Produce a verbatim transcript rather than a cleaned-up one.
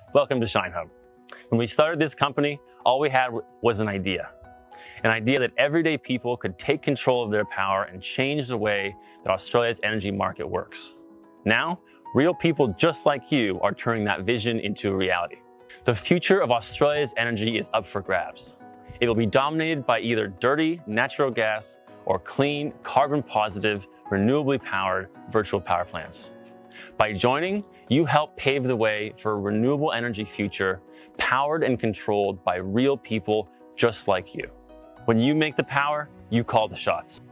Welcome to ShineHub. When we started this company, all we had was an idea. An idea that everyday people could take control of their power and change the way that Australia's energy market works. Now, real people just like you are turning that vision into a reality. The future of Australia's energy is up for grabs. It will be dominated by either dirty natural gas or clean, carbon-positive, renewably powered virtual power plants. By joining, you help pave the way for a renewable energy future powered and controlled by real people just like you. When you make the power, you call the shots.